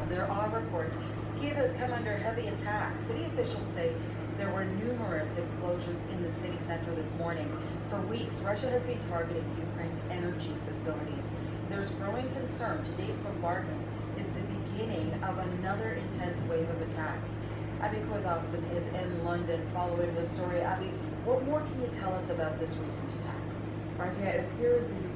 There are reports Kiev has come under heavy attack. City officials say there were numerous explosions in the city center this morning. For weeks, Russia has been targeting Ukraine's energy facilities. There's growing concern today's bombardment is the beginning of another intense wave of attacks. Abby Koydalson is in London following the story. Abby, what more can you tell us about this recent attack? Marcia, it appears the